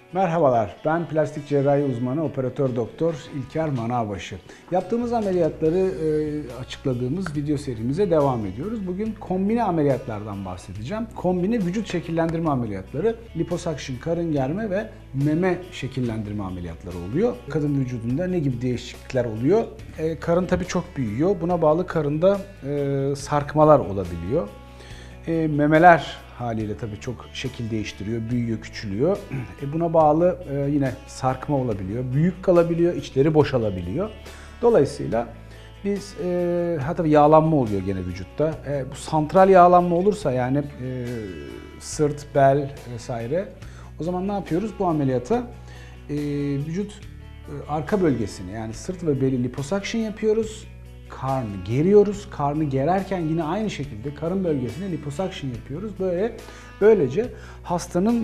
Merhabalar, ben plastik cerrahi uzmanı operatör doktor İlker Manavbaşı. Yaptığımız ameliyatları açıkladığımız video serimize devam ediyoruz. Bugün kombine ameliyatlardan bahsedeceğim. Kombine vücut şekillendirme ameliyatları, liposuction, karın germe ve meme şekillendirme ameliyatları oluyor. Kadın vücudunda ne gibi değişiklikler oluyor? Karın tabii çok büyüyor. Buna bağlı karında sarkmalar olabiliyor. Memeler haliyle tabii çok şekil değiştiriyor, büyüyor, küçülüyor. Buna bağlı yine sarkma olabiliyor, büyük kalabiliyor, içleri boşalabiliyor. Dolayısıyla biz tabii yağlanma oluyor gene vücutta. Bu santral yağlanma olursa yani sırt, bel vesaire, o zaman ne yapıyoruz? Bu ameliyata vücut arka bölgesini yani sırt ve beli liposuction yapıyoruz. Karnı geriyoruz. Karnı gererken yine aynı şekilde karın bölgesine liposuction yapıyoruz. Böylece hastanın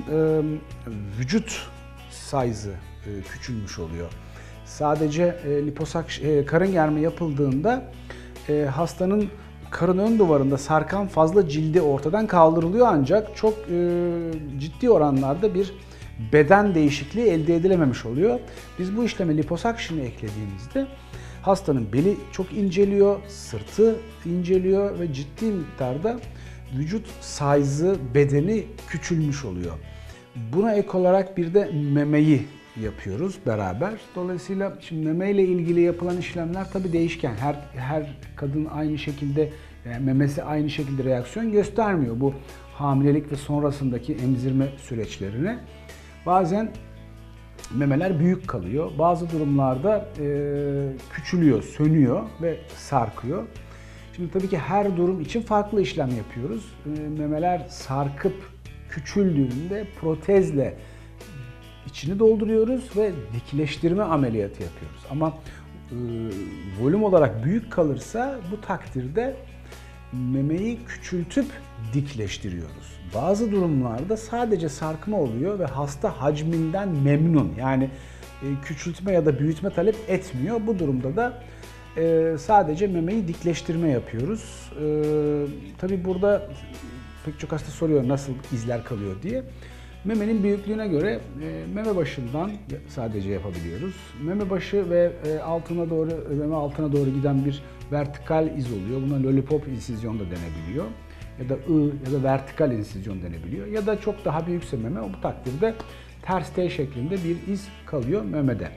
vücut size'ı küçülmüş oluyor. Sadece karın germe yapıldığında hastanın karın ön duvarında sarkan fazla cildi ortadan kaldırılıyor, ancak çok ciddi oranlarda bir beden değişikliği elde edilememiş oluyor. Biz bu işleme liposuction'ı eklediğimizde hastanın beli çok inceliyor, sırtı inceliyor ve ciddi miktarda vücut size'ı, bedeni küçülmüş oluyor. Buna ek olarak bir de memeyi yapıyoruz beraber. Dolayısıyla şimdi meme ile ilgili yapılan işlemler tabii değişken. Her kadın aynı şekilde, yani memesi aynı şekilde reaksiyon göstermiyor bu hamilelik ve sonrasındaki emzirme süreçlerine. Bazen memeler büyük kalıyor. Bazı durumlarda küçülüyor, sönüyor ve sarkıyor. Şimdi tabii ki her durum için farklı işlem yapıyoruz. Memeler sarkıp küçüldüğünde protezle içini dolduruyoruz ve dikleştirme ameliyatı yapıyoruz. Ama volüm olarak büyük kalırsa bu takdirde memeyi küçültüp dikleştiriyoruz. Bazı durumlarda sadece sarkma oluyor ve hasta hacminden memnun. Yani küçültme ya da büyütme talep etmiyor. Bu durumda da sadece memeyi dikleştirme yapıyoruz. Tabii burada pek çok hasta soruyor nasıl izler kalıyor diye. Memenin büyüklüğüne göre meme başından sadece yapabiliyoruz. Meme başı ve meme altına doğru giden bir vertikal iz oluyor. Buna lollipop insizyon da denebiliyor. Ya da ya da vertikal insizyon denebiliyor. Ya da çok daha büyükse meme, bu takdirde ters T şeklinde bir iz kalıyor memede.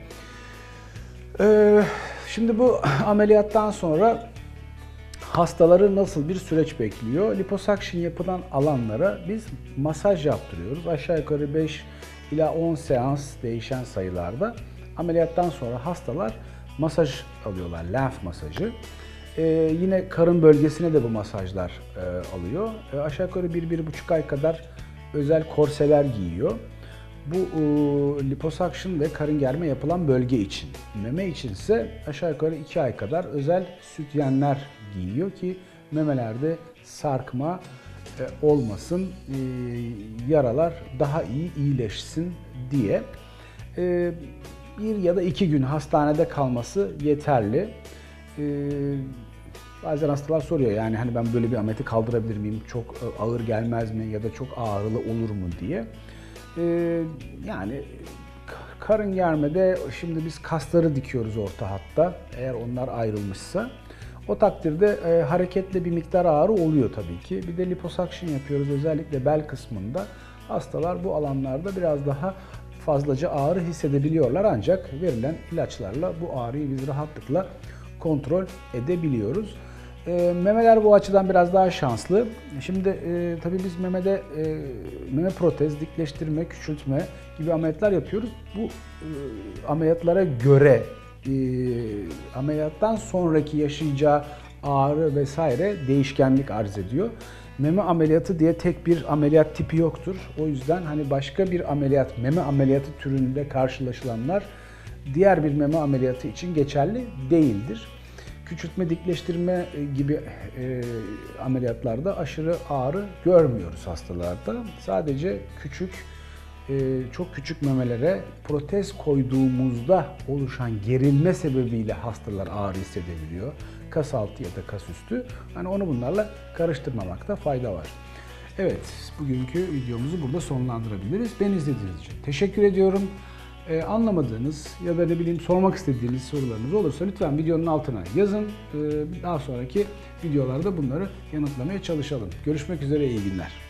Şimdi bu ameliyattan sonra hastaları nasıl bir süreç bekliyor? Liposuction yapılan alanlara biz masaj yaptırıyoruz. Aşağı yukarı 5 ila 10 seans değişen sayılarda. Ameliyattan sonra hastalar masaj alıyorlar, lenf masajı. Yine karın bölgesine de bu masajlar alıyor. Aşağı yukarı 1-1,5 ay kadar özel korseler giyiyor. Bu liposuction ve karın germe yapılan bölge için. Meme için ise aşağı yukarı 2 ay kadar özel sütyenler giyiyor ki memelerde sarkma olmasın, yaralar daha iyi iyileşsin diye. 1 ya da 2 gün hastanede kalması yeterli. Bazen hastalar soruyor, yani hani ben böyle bir ameliyatı kaldırabilir miyim, çok ağır gelmez mi ya da çok ağrılı olur mu diye. Yani karın germede şimdi biz kasları dikiyoruz orta hatta, eğer onlar ayrılmışsa. O takdirde hareketle bir miktar ağrı oluyor tabii ki. Bir de liposuction yapıyoruz özellikle bel kısmında. Hastalar bu alanlarda biraz daha fazlaca ağrı hissedebiliyorlar, ancak verilen ilaçlarla bu ağrıyı biz rahatlıkla kontrol edebiliyoruz. Memeler bu açıdan biraz daha şanslı. Şimdi tabii biz memede meme protez, dikleştirme, küçültme gibi ameliyatlar yapıyoruz. Bu ameliyatlara göre ameliyattan sonraki yaşayacağı ağrı vesaire değişkenlik arz ediyor. Meme ameliyatı diye tek bir ameliyat tipi yoktur. O yüzden hani başka bir ameliyat, meme ameliyatı türünde karşılaşılanlar diğer bir meme ameliyatı için geçerli değildir. Küçültme, dikleştirme gibi ameliyatlarda aşırı ağrı görmüyoruz hastalarda. Sadece çok küçük memelere protez koyduğumuzda oluşan gerilme sebebiyle hastalar ağrı hissedebiliyor. Kas altı ya da kas üstü. Hani onu bunlarla karıştırmamakta fayda var. Evet, bugünkü videomuzu burada sonlandırabiliriz. Beni izlediğiniz için teşekkür ediyorum. Anlamadığınız ya da ne bileyim sormak istediğiniz sorularınız olursa lütfen videonun altına yazın. Daha sonraki videolarda bunları yanıtlamaya çalışalım. Görüşmek üzere, iyi günler.